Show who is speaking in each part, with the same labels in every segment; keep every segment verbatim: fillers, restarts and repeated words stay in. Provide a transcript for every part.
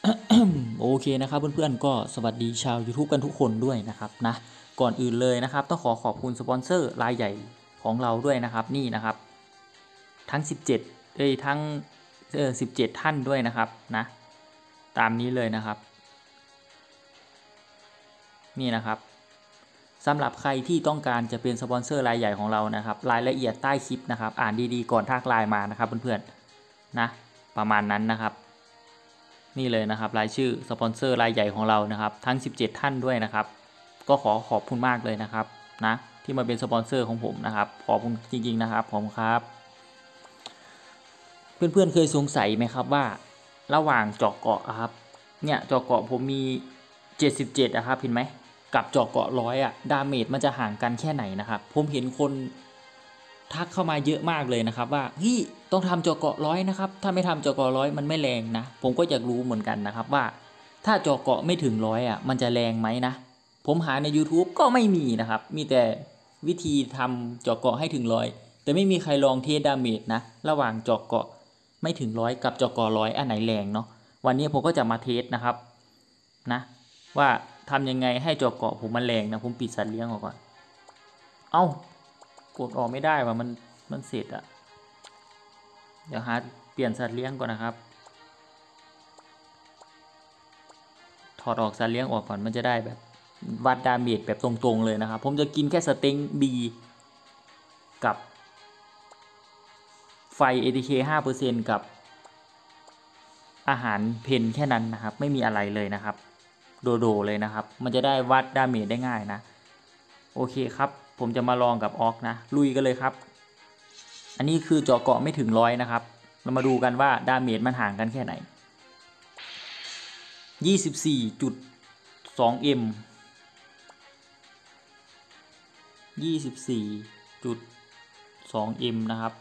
Speaker 1: โอเคนะครับเพื่อนๆก็สวัสดีชาว YouTube กันทุกคนด้วยนะครับนะก่อนอื่นเลยนะครับต้องขอขอบคุณสปอนเซอร์รายใหญ่ของเราด้วยนะครับนี่นะครับทั้งสิบเจ็ดเอ้ยทั้งเออสิบเจ็ดท่านด้วยนะครับนะตามนี้เลยนะครับนี่นะครับสำหรับใครที่ต้องการจะเป็นสปอนเซอร์รายใหญ่ของเรานะครับรายละเอียดใต้คลิปนะครับอ่านดีๆก่อนทักไลน์มานะครับเพื่อนๆนะประมาณนั้นนะครับนี่เลยนะครับรายชื่อสปอนเซอร์รายใหญ่ของเรานะครับทั้งสิบเจ็ดท่านด้วยนะครับก็ขอขอบคุณมากเลยนะครับนะที่มาเป็นสปอนเซอร์ของผมนะครับขอบคุณจริงๆนะครับผมครับเพื่อนๆเคยสงสัยไหมครับว่าระหว่างเจาะเกาะครับเนี่ยเจาะเกาะผมมีเจ็ดสิบเจ็ดนะครับเห็นไหมกับเจาะเกาะร้อยอะดาเมจมันจะห่างกันแค่ไหนนะครับผมเห็นคนทักเข้ามาเยอะมากเลยนะครับว่าเฮ้ยต้องทำเจาะเกาะร้อยนะครับถ้าไม่ทำเจาะเกาะร้อยมันไม่แรงนะผมก็อยากรู้เหมือนกันนะครับว่าถ้าเจาะเกาะไม่ถึงร้อยอ่ะมันจะแรงไหมนะผมหาใน YouTube ก็ไม่มีนะครับมีแต่วิธีทำเจาะเกาะให้ถึงร้อยแต่ไม่มีใครลองเทสดาเมจนะระหว่างเจาะเกาะไม่ถึงร้อยกับเจาะเกาะร้อยอันไหนแรงเนาะวันนี้ผมก็จะมาเทสนะครับนะว่าทำยังไงให้เจาะเกาะผมมันแรงนะผมปิดสัตว์เลี้ยงออกก่อนเอ้ากดออกไม่ได้ว่ะมันมันเสร็จอะเดี๋ยวหาเปลี่ยนสัตว์เลี้ยงก่อนนะครับถอดออกสัตว์เลี้ยงออกก่อนมันจะได้แบบวัดดาเมจแบบตรงๆเลยนะครับผมจะกินแค่สเต็งบีกับไฟ เอ ที เค ห้าเปอร์เซ็นต์ กับอาหารเพนแค่นั้นนะครับไม่มีอะไรเลยนะครับโดโดเลยนะครับมันจะได้วัดดาเมจได้ง่ายนะโอเคครับผมจะมาลองกับออกนะลุยกันเลยครับอันนี้คือเจาะเกาะไม่ถึงร้อยนะครับเรามาดูกันว่าดาเมจมันห่างกันแค่ไหน ยี่สิบสี่จุดสอง เอ็ม ยี่สิบสี่จุดสอง เอ็ม นะครับ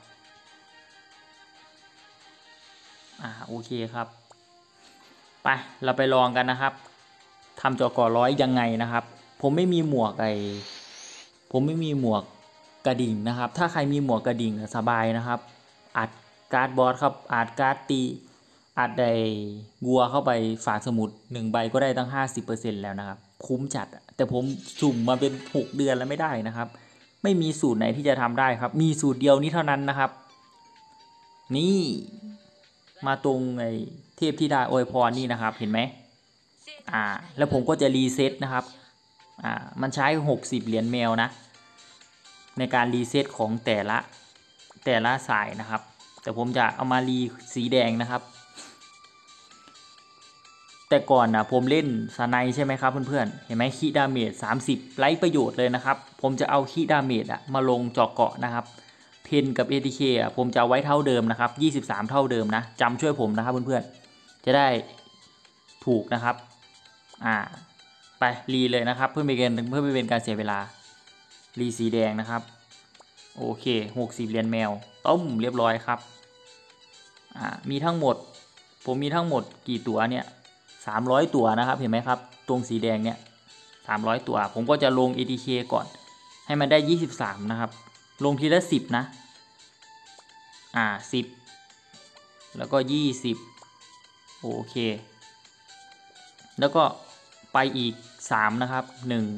Speaker 1: อ่าโอเคครับไปเราไปลองกันนะครับทำจอก่อร้อยยังไงนะครับผมไม่มีหมวกไอผมไม่มีหมวกกระดิ่งนะครับถ้าใครมีหมวกกระดิ่งสบายนะครับอัดการ์ดบอสครับอัดการ์ดตีอัดได้วัวเข้าไปฝากสมุดหนึ่งใบก็ได้ตั้ง ห้าสิบเปอร์เซ็นต์ แล้วนะครับคุ้มจัดแต่ผมสุ่มมาเป็นหกเดือนแล้วไม่ได้นะครับไม่มีสูตรไหนที่จะทำได้ครับมีสูตรเดียวนี้เท่านั้นนะครับนี่มาตรงไอ้เทพธิดาอวยพรนี่นะครับเห็นไหมอ่าแล้วผมก็จะรีเซ็ตนะครับอ่ามันใช้หกสิบเหรียญแมวนะในการรีเซ็ตของแต่ละแต่ละสายนะครับแต่ผมจะเอามารีสีแดงนะครับแต่ก่อนนะผมเล่นสไนใช่ไหมครับเพื่อนๆเห็นไหมคีดาเมจสามสิบไร้ประโยชน์เลยนะครับผมจะเอาคีดาเมจอะมาลงจอกเกาะนะครับเพนกับ เอ ที เค อ่ะผมจะเอาไว้เท่าเดิมนะครับยี่สิบสามเท่าเดิมนะจำช่วยผมนะครับเพื่อนๆจะได้ถูกนะครับอ่าไปรีเลยนะครับเพื่อไม่เป็นเพื่อไม่เป็นการเสียเวลารีสีแดงนะครับโอเคหกสิบเหรียญแมวต้มเรียบร้อยครับอ่ามีทั้งหมดผมมีทั้งหมดกี่ตัวเนี่ยสามร้อยตัวนะครับเห็นไหมครับตรงสีแดงเนี่ยสามร้อยตัวผมก็จะลง เอ ที เค ก่อนให้มันได้ยี่สิบสามนะครับลงทีละสิบนะอ่าสิบแล้วก็ยี่สิบโอเคแล้วก็ไปอีกสามนะครับหนึ่ง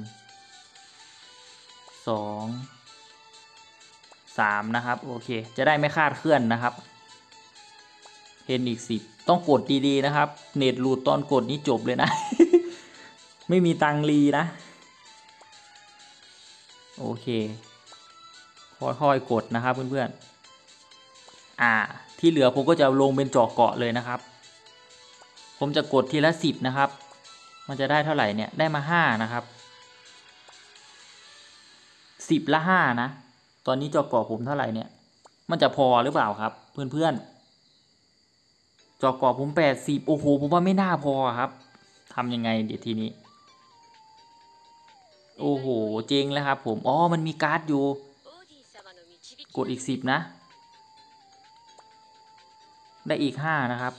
Speaker 1: สอง สามนะครับโอเคจะได้ไม่คาดเคลื่อนนะครับเห็นอีกสิบต้องกดดีๆนะครับเน็ตหลุดตอนกดนี้จบเลยนะ ไม่มีตังรีนะโอเคค่อยๆกดนะครับเพื่อนๆอ่าที่เหลือผมก็จะลงเป็นจอกเกาะเลยนะครับผมจะกดทีละสิบนะครับมันจะได้เท่าไหร่เนี่ยได้มาห้านะครับสิบละห้านะตอนนี้จอกเกาะผมเท่าไหร่เนี่ยมันจะพอหรือเปล่าครับเพื่อนๆจอกเกาะผมแปดสิบโอ้โหผมว่าไม่น่าพอครับทำยังไงเดี๋ยวทีนี้โอ้โหเจ๊งแล้วครับผมอ๋อมันมีการ์ดอยู่กดอีกสิบนะได้อีกห้านะครับ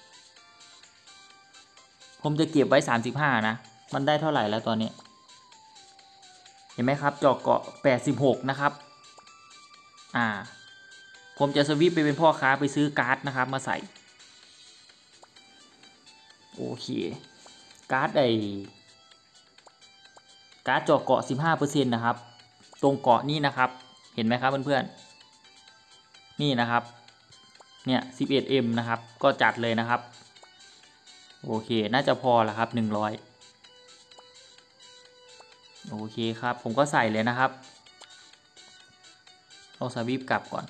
Speaker 1: ผมจะเก็บไว้สามสิบห้านะมันได้เท่าไหร่แล้วตอนนี้เห็นไหมครับจอกเกาะแปดสิบหกนะครับอ่าผมจะสวิปไปเป็นพ่อค้าไปซื้อการ์ดนะครับมาใส่โอเคการ์ดไอการ์ดเจาะเกาะ สิบห้าเปอร์เซ็นต์ นะครับตรงเกาะนี่นะครับเห็นไหมครับเพื่อนๆนี่นะครับเนี่ย สิบเอ็ดเอ็ม นะครับก็จัดเลยนะครับโอเคน่าจะพอแล้วครับหนึ่งร้อยโอเคครับผมก็ใส่เลยนะครับเอาสวิปกลับก่อน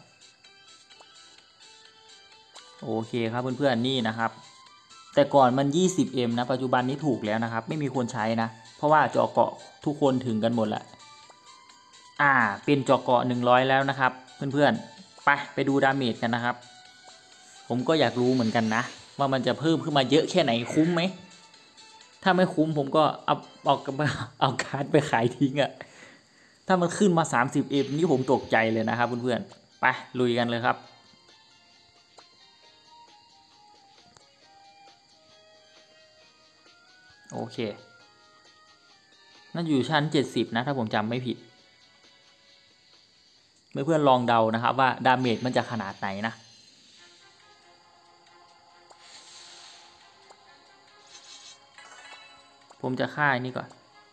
Speaker 1: โอเคครับเพื่อนๆนี่นะครับแต่ก่อนมัน ยี่สิบเอ็ม นะปัจจุบันนี้ถูกแล้วนะครับไม่มีคนใช้นะเพราะว่าเจาะเกาะทุกคนถึงกันหมดละอ่าเป็นเจาะเกาะหนึ่งร้อยแล้วนะครับเพื่อนๆไปไปดูดาเมจกันนะครับผมก็อยากรู้เหมือนกันนะว่ามันจะเพิ่มขึ้นมาเยอะแค่ไหนคุ้มไหมถ้าไม่คุ้มผมก็เอาเอาเอาการ์ดไปขายทิ้งอะถ้ามันขึ้นมา สามสิบเอ็ม นี่ผมตกใจเลยนะครับเพื่อนๆไปลุยกันเลยครับโอเคน่าอยู่ชั้นเจ็ดสิบนะถ้าผมจำไม่ผิดเพื่อนๆลองเดานะครับว่าดาเมจมันจะขนาดไหนนะผมจะฆ่านี่ก่อน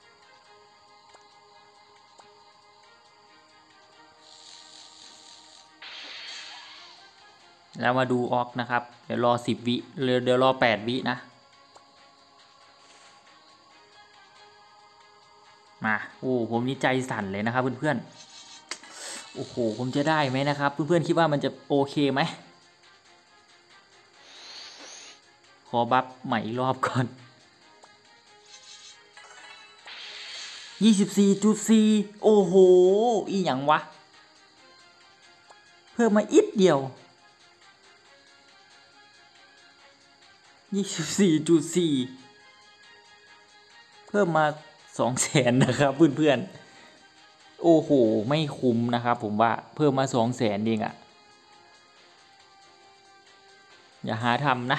Speaker 1: แล้วมาดูออกนะครับเดี๋ยวรอสิบวิเดี๋ยวเดี๋ยวรอแปดวินะมาโอ้ผมนี่ใจสั่นเลยนะครับเพื่อนๆโอ้โหผมจะได้ไหมนะครับเพื่อนๆคิดว่ามันจะโอเคไหมขอบัฟใหม่อีกรอบก่อน ยี่สิบสี่จุดสี่ โอ้โหอีหยังวะเพิ่มมาอิดเดียว ยี่สิบสี่จุดสี่ เพิ่มมาสองแสนนะครับเพื่อนๆโอ้โหไม่คุ้มนะครับผมว่าเพิ่มมาสองแสนเองอะอย่าหาทำนะ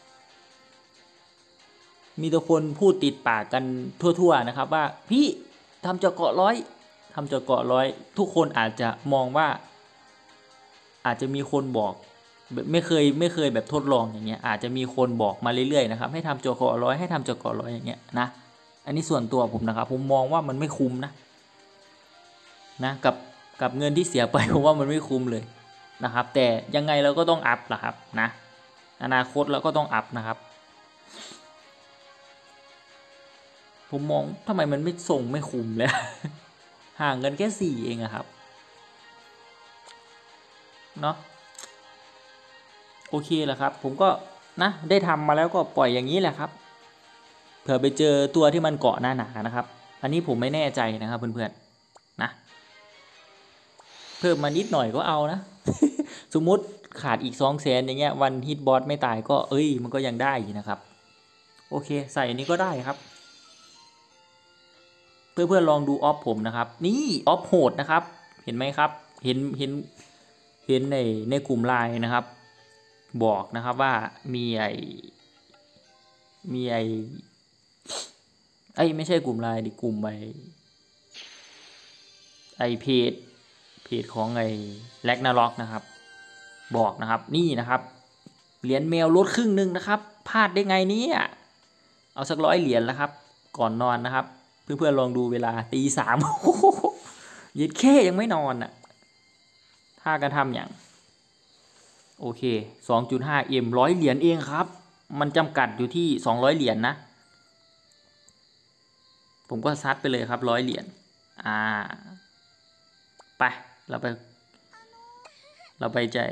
Speaker 1: มีแต่คนพูดติดปากกันทั่วๆนะครับว่าพี่ทำเจาะเกาะร้อยทำเจาะเกาะร้อยทุกคนอาจจะมองว่าอาจจะมีคนบอกไม่เคยไม่เคยแบบทดลองอย่างเงี้ยอาจจะมีคนบอกมาเรื่อยๆนะครับให้ทำเจาะเกาะร้อยให้ทำเจาะเกาะร้อยอย่างเงี้ยนะอันนี้ส่วนตัวผมนะครับผมมองว่ามันไม่คุ้มนะนะกับกับเงินที่เสียไปผมว่ามันไม่คุ้มเลยนะครับแต่ยังไงเราก็ต้องอัพล่ะครับนะอนาคตเราก็ต้องอัพนะครับผมมองทำไมมันไม่ส่งไม่คุ้มเลยห่างกันแค่สี่เองอะครับเนาะโอเคแหละครับผมก็นะได้ทำมาแล้วก็ปล่อยอย่างนี้แหละครับเผื่อไปเจอตัวที่มันเกาะหน้าหนานะครับอันนี้ผมไม่แน่ใจนะครับเพื่อนๆนะเพิ่มมานิดหน่อยก็เอานะ สมมุติขาดอีกสองแสนอย่างเงี้ยวันฮิตบอสไม่ตายก็เอ้ยมันก็ยังได้นะครับโอเคใส่อันนี้ก็ได้ครับเพื่อเพื่อลองดูออฟผมนะครับนี่ออฟโหดนะครับเห็นไหมครับเห็นเห็นเห็นในในกลุ่มไลน์นะครับบอกนะครับว่ามีไอมีไอไอไม่ใช่กลุ่มไลน์ดิกลุ่มไอไอเพจเพจของไอแลกนาล็อกนะครับบอกนะครับนี่นะครับเหรียญแมวลดครึ่งหนึ่งนะครับพลาดได้ไงเนี่ยเอาสักร้อยเหรียญแล้วครับก่อนนอนนะครับเพื่อนๆลองดูเวลาตีสามเย็ดแค่ยังไม่นอนอ่ะถ้ากันทำอย่างโอเค สองจุดห้า เอ็ม ร้อยเหรียญเองครับมันจำกัดอยู่ที่สองร้อยเหรียญนะผมก็ซัดไปเลยครับร้อยเหรียญอ่าไปเราไปเราไปใจ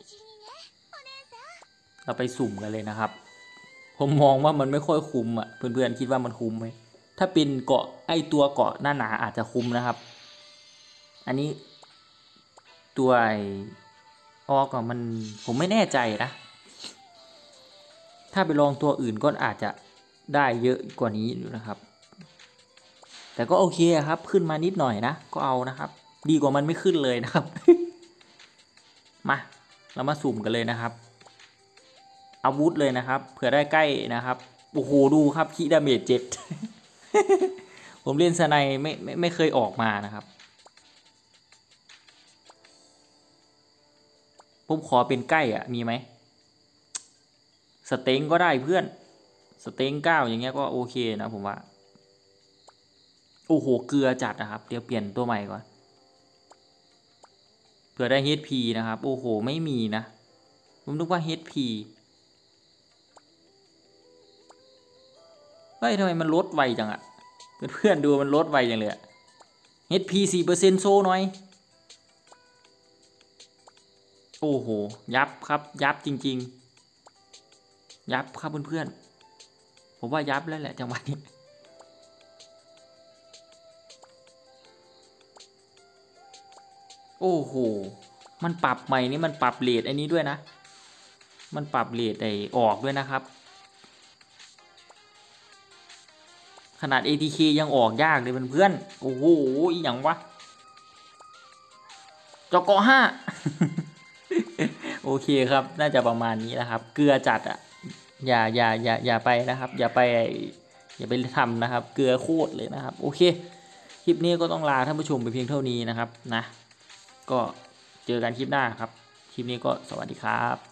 Speaker 1: เราไปสุ่มกันเลยนะครับผมมองว่ามันไม่ค่อยคุ้มอ่ะเพื่อนๆคิดว่ามันคุ้มไหมถ้าเป็นเกาะไอตัวเกาะหน้าหนาอาจจะคุ้มนะครับอันนี้ตัวไอออกมันผมไม่แน่ใจนะถ้าไปลองตัวอื่นก็อาจจะได้เยอะกว่านี้อยู่นะครับแต่ก็โอเคครับขึ้นมานิดหน่อยนะก็เอานะครับดีกว่ามันไม่ขึ้นเลยนะครับ มาเรามาสุ่มกันเลยนะครับอาวุธเลยนะครับเผื่อได้ใกล้นะครับโอ้โหดูครับคีดาเมจเจ็ด ผมเล่นสไนไม่ไม่ไม่เคยออกมานะครับผมขอเป็นใกล้อ่ะมีไหมสเต็งก็ได้เพื่อนสเต็งเก้าอย่างเงี้ยก็โอเคนะผมว่าโอ้โหเกลือจัดนะครับเดี๋ยวเปลี่ยนตัวใหม่ก่อนเผื่อได้ เอช พี นะครับโอ้โหไม่มีนะผมนึกว่า เอช พี เฮ้ยทำไมมันลดไวจังอะเพื่อนๆดูมันลดไวจังเลย เอช พี สี่เปอร์เซ็นต์ โซ่หน่อยโอ้โหยับครับยับจริงๆยับครับเพื่อนๆผมว่ายับแล้วแหละจังหวะนี้โอ้โหมันปรับใหม่นี่มันปรับเรทไอ้นี้ด้วยนะมันปรับเรทไอ้ออกด้วยนะครับขนาด เอ ที เค ยังออกยากเลยเพื่อนๆโอ้โหอีหยังวะจกห้า โอเคครับน่าจะประมาณนี้นะครับเกลือจัดอ่ะอย่าอย่าอย่าอย่าไปนะครับอย่าไปอย่าไปทำนะครับเกลือโคตรเลยนะครับโอเคคลิปนี้ก็ต้องลาท่านผู้ชมไปเพียงเท่านี้นะครับนะก็เจอกันคลิปหน้าครับคลิปนี้ก็สวัสดีครับ